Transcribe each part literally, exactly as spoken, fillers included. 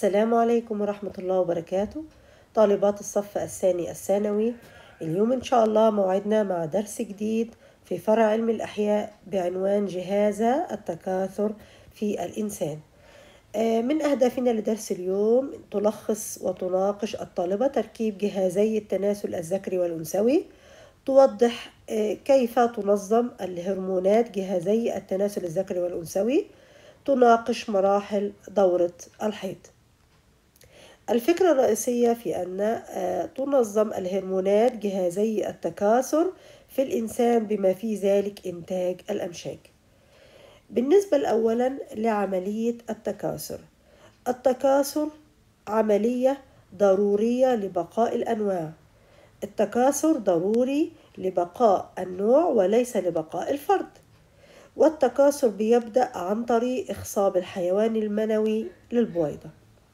السلام عليكم ورحمة الله وبركاته. طالبات الصف الثاني الثانوي، اليوم إن شاء الله موعدنا مع درس جديد في فرع علم الأحياء بعنوان جهاز التكاثر في الإنسان. من أهدافنا لدرس اليوم تلخص وتناقش الطالبة تركيب جهازي التناسل الذكري والأنثوي، توضح كيف تنظم الهرمونات جهازي التناسل الذكري والأنثوي، تناقش مراحل دورة الحيض. الفكرة الرئيسية في أن تنظم الهرمونات جهازي التكاثر في الإنسان بما في ذلك إنتاج الأمشاج. بالنسبة أولا لعملية التكاثر، التكاثر عملية ضرورية لبقاء الأنواع. التكاثر ضروري لبقاء النوع وليس لبقاء الفرد، والتكاثر بيبدأ عن طريق إخصاب الحيوان المنوي للبويضة.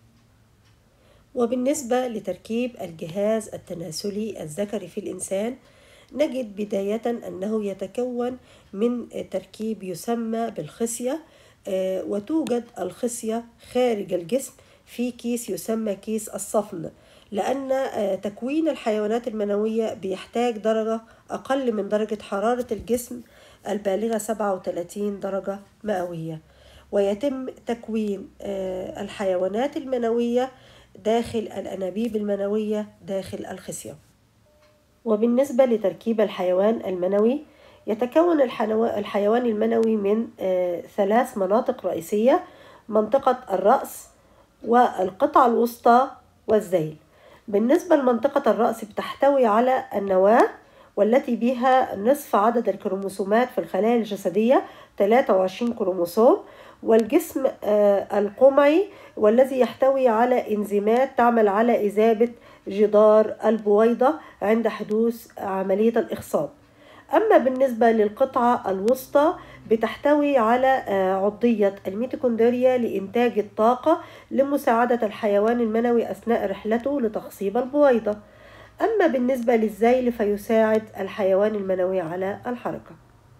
وبالنسبة لتركيب الجهاز التناسلي الذكري في الإنسان، نجد بداية أنه يتكون من تركيب يسمى بالخصية، وتوجد الخصية خارج الجسم في كيس يسمى كيس الصفن، لأن تكوين الحيوانات المنوية بيحتاج درجة أقل من درجة حرارة الجسم البالغة سبعة وثلاثين درجة مئوية، ويتم تكوين الحيوانات المنوية داخل الأنابيب المنوية داخل الخصية. وبالنسبة لتركيب الحيوان المنوي، يتكون الحيوان المنوي من ثلاث مناطق رئيسية: منطقة الرأس والقطعة الوسطى والذيل. بالنسبة لمنطقة الرأس بتحتوي على النواة، والتي بها نصف عدد الكروموسومات في الخلايا الجسدية ثلاثة وعشرين كروموسوم، والجسم القمعي والذي يحتوي على إنزيمات تعمل على إذابة جدار البويضة عند حدوث عملية الإخصاب. أما بالنسبة للقطعة الوسطى بتحتوي على عضية الميتوكوندريا لإنتاج الطاقة لمساعدة الحيوان المنوي أثناء رحلته لتخصيب البويضة. أما بالنسبة للذيل فيساعد الحيوان المنوي على الحركة.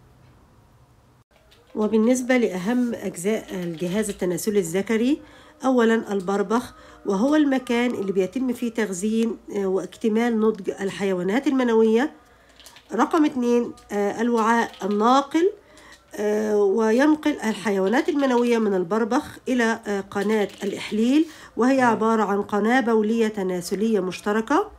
وبالنسبة لأهم أجزاء الجهاز التناسلي الذكري، أولا البربخ، وهو المكان اللي بيتم فيه تخزين واكتمال نضج الحيوانات المنوية. رقم اثنين الوعاء الناقل، وينقل الحيوانات المنوية من البربخ إلى قناة الإحليل، وهي عبارة عن قناة بولية تناسلية مشتركة.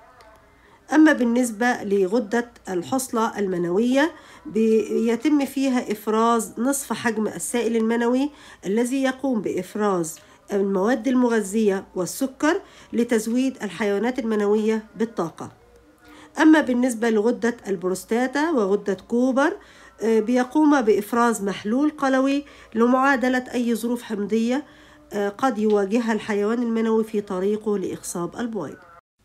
أما بالنسبة لغدة الحصلة المنوية، بيتم فيها إفراز نصف حجم السائل المنوي الذي يقوم بإفراز المواد المغذية والسكر لتزويد الحيوانات المنوية بالطاقة. أما بالنسبة لغدة البروستاتا وغدة كوبر، بيقوم بإفراز محلول قلوي لمعادلة أي ظروف حمضية قد يواجهها الحيوان المنوي في طريقه لإخصاب البويض.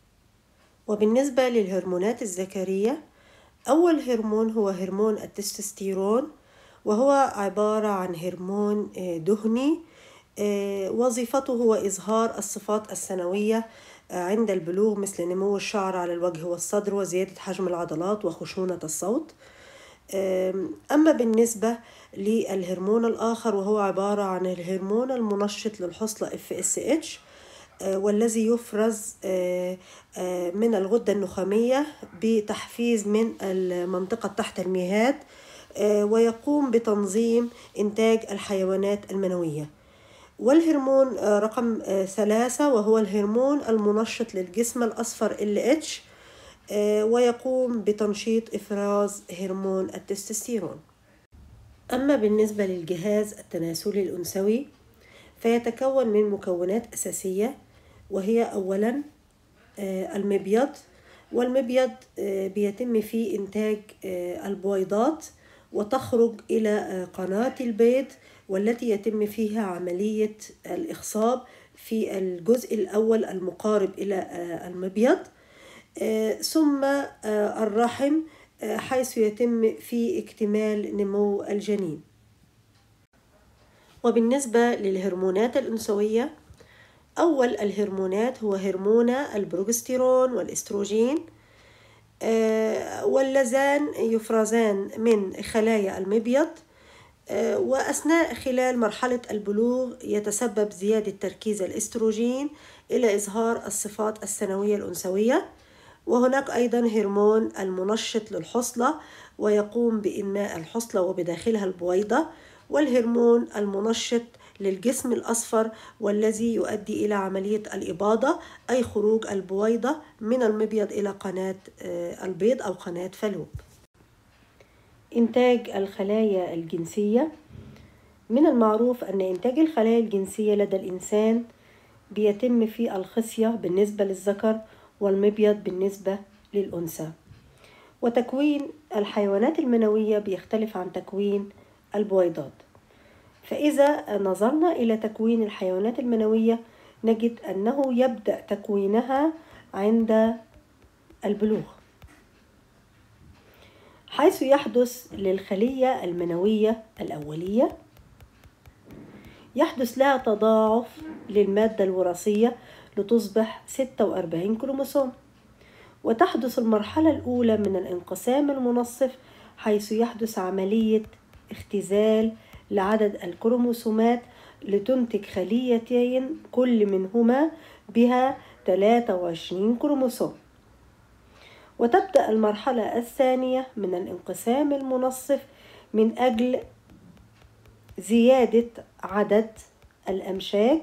وبالنسبة للهرمونات الذكرية، أول هرمون هو هرمون التستوستيرون، وهو عبارة عن هرمون دهني، وظيفته هو إظهار الصفات الثانوية عند البلوغ مثل نمو الشعر على الوجه والصدر وزيادة حجم العضلات وخشونة الصوت. أما بالنسبة للهرمون الآخر وهو عبارة عن الهرمون المنشط للحصلة إف إس إتش، والذي يفرز من الغدة النخامية بتحفيز من المنطقة تحت الميهات، ويقوم بتنظيم إنتاج الحيوانات المنوية. والهرمون رقم ثلاثة وهو الهرمون المنشط للجسم الأصفر إل إتش، ويقوم بتنشيط إفراز هرمون التستوستيرون. أما بالنسبة للجهاز التناسلي الأنثوي فيتكون من مكونات أساسية، وهي أولا المبيض، والمبيض بيتم فيه إنتاج البويضات وتخرج إلى قناة البيض، والتي يتم فيها عملية الإخصاب في الجزء الأول المقارب إلى المبيض، ثم الرحم حيث يتم فيه اكتمال نمو الجنين. وبالنسبة للهرمونات الأنثوية، أول الهرمونات هو هرمون البروجستيرون والإستروجين، واللذان يفرزان من خلايا المبيض وأثناء خلال مرحلة البلوغ يتسبب زيادة تركيز الإستروجين إلى إظهار الصفات الثانوية الأنثوية. وهناك أيضا هرمون المنشط للحصلة ويقوم بإنماء الحصلة وبداخلها البويضة، والهرمون المنشط للجسم الأصفر والذي يؤدي إلى عملية الإباضة، أي خروج البويضة من المبيض إلى قناة البيض أو قناة فالوب. إنتاج الخلايا الجنسية. من المعروف أن إنتاج الخلايا الجنسية لدى الإنسان بيتم في الخصية بالنسبة للذكر والمبيض بالنسبة للأنثى. وتكوين الحيوانات المنوية بيختلف عن تكوين البويضات. فإذا نظرنا إلى تكوين الحيوانات المنوية نجد أنه يبدأ تكوينها عند البلوغ، حيث يحدث للخلية المنوية الأولية يحدث لها تضاعف للمادة الوراثية لتصبح ستة وأربعين كروموسوم. وتحدث المرحلة الأولى من الانقسام المنصف، حيث يحدث عملية اختزال لعدد الكروموسومات لتنتج خليتين كل منهما بها ثلاثة وعشرين كروموسوم. وتبدأ المرحلة الثانية من الانقسام المنصف من أجل زيادة عدد الأمشاج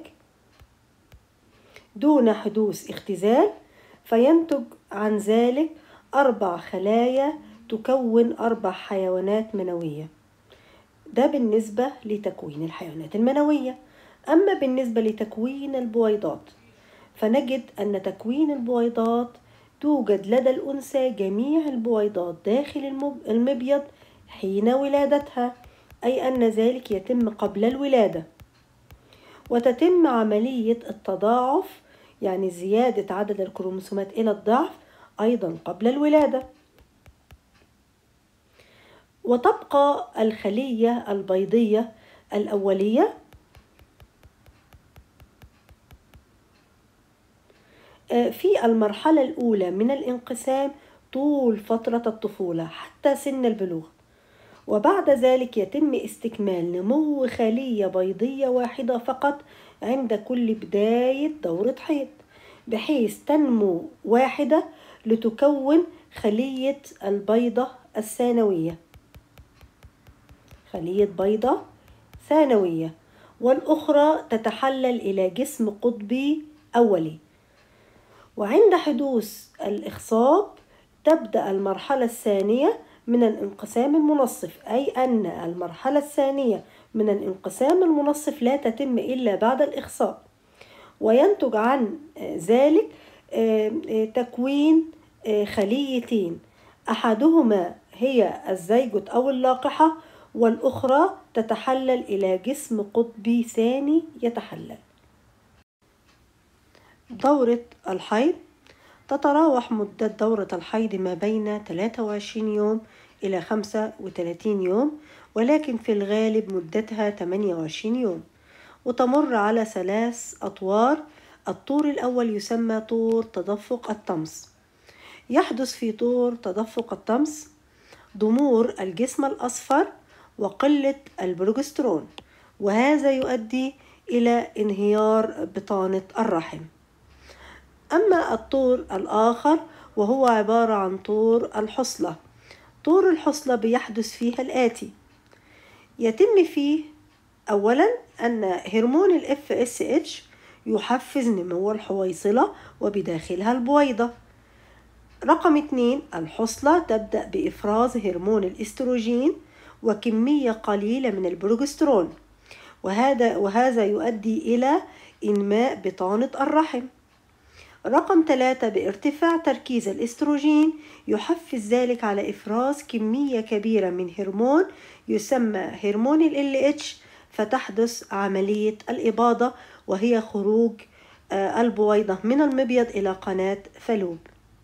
دون حدوث اختزال، فينتج عن ذلك أربع خلايا تكون أربع حيوانات منوية. ده بالنسبة لتكوين الحيوانات المنوية. أما بالنسبة لتكوين البويضات فنجد أن تكوين البويضات توجد لدى الأنثى جميع البويضات داخل المبيض حين ولادتها، أي أن ذلك يتم قبل الولادة. وتتم عملية التضاعف، يعني زيادة عدد الكروموسومات إلى الضعف، أيضا قبل الولادة. وتبقى الخلية البيضية الأولية في المرحلة الأولى من الانقسام طول فترة الطفولة حتى سن البلوغ، وبعد ذلك يتم استكمال نمو خلية بيضية واحدة فقط عند كل بداية دورة حيض، بحيث تنمو واحدة لتكون خلية البيضة الثانوية، خلية بيضة ثانوية، والأخرى تتحلل إلى جسم قطبي أولي. وعند حدوث الإخصاب تبدأ المرحلة الثانية من الانقسام المنصف، أي أن المرحلة الثانية من الانقسام المنصف لا تتم إلا بعد الإخصاب، وينتج عن ذلك تكوين خليتين، أحدهما هي الزيجوت أو اللقحة، والأخرى تتحلل إلى جسم قطبي ثاني يتحلل. دورة الحيض. تتراوح مدة دورة الحيض ما بين ثلاثة وعشرين يوم إلى خمسة وثلاثين يوم، ولكن في الغالب مدتها ثمانية وعشرين يوم، وتمر على ثلاث أطوار. الطور الأول يسمى طور تدفق الطمس. يحدث في طور تدفق الطمس ضمور الجسم الأصفر وقلة البروجسترون، وهذا يؤدي إلى انهيار بطانة الرحم. أما الطور الآخر وهو عبارة عن طور الحصلة. طور الحصلة بيحدث فيها الآتي: يتم فيه أولا أن هرمون ال إف إس إتش يحفز نمو الحويصلة وبداخلها البويضة. رقم اثنين، الحصلة تبدأ بإفراز هرمون الاستروجين وكمية قليلة من البروجسترون، وهذا وهذا يؤدي إلى إنماء بطانة الرحم. رقم ثلاثة، بارتفاع تركيز الاستروجين يحفز ذلك على إفراز كمية كبيرة من هرمون يسمى هرمون ال إل إتش، فتحدث عملية الإباضة وهي خروج البويضة من المبيض إلى قناة فالوب.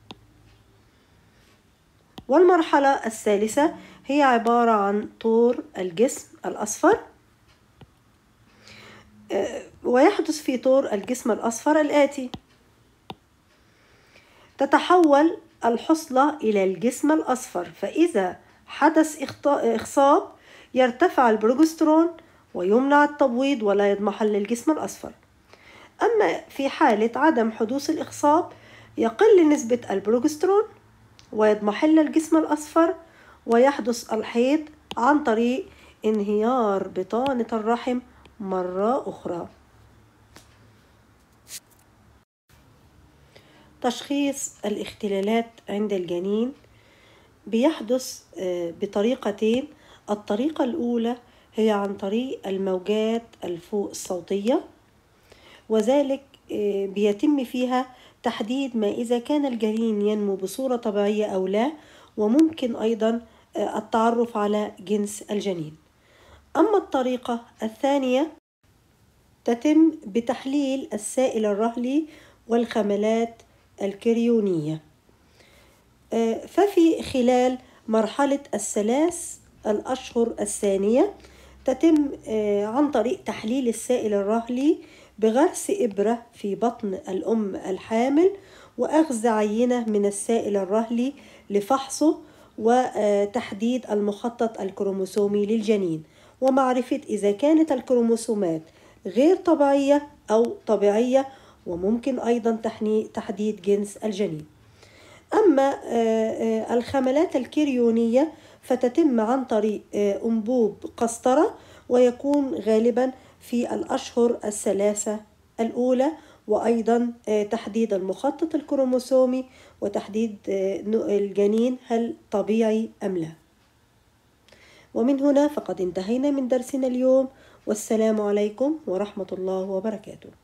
والمرحلة الثالثة هي عبارة عن طور الجسم الأصفر، ويحدث في طور الجسم الأصفر الآتي: تتحول الحصلة إلى الجسم الأصفر، فإذا حدث إخصاب يرتفع البروجسترون ويمنع التبويض ولا يضمحل الجسم الأصفر. أما في حالة عدم حدوث الإخصاب يقل نسبة البروجسترون ويضمحل الجسم الأصفر ويحدث الحيض عن طريق انهيار بطانة الرحم مرة أخرى. تشخيص الاختلالات عند الجنين بيحدث بطريقتين. الطريقة الأولى هي عن طريق الموجات الفوق الصوتية، وذلك بيتم فيها تحديد ما إذا كان الجنين ينمو بصورة طبيعية أو لا، وممكن أيضا التعرف على جنس الجنين. أما الطريقة الثانية تتم بتحليل السائل الرهلي والخملات الكريونية. ففي خلال مرحلة الثلاث الأشهر الثانية تتم عن طريق تحليل السائل الرهلي بغرس إبرة في بطن الأم الحامل وأخذ عينة من السائل الرهلي لفحصه وتحديد المخطط الكروموسومي للجنين، ومعرفة إذا كانت الكروموسومات غير طبيعية أو طبيعية، وممكن أيضا تحديد جنس الجنين. أما الخملات الكريونية فتتم عن طريق أنبوب قسطرة، ويكون غالبا في الأشهر الثلاثة الأولى، وأيضا تحديد المخطط الكروموسومي وتحديد الجنين هل طبيعي أم لا. ومن هنا فقد انتهينا من درسنا اليوم، والسلام عليكم ورحمة الله وبركاته.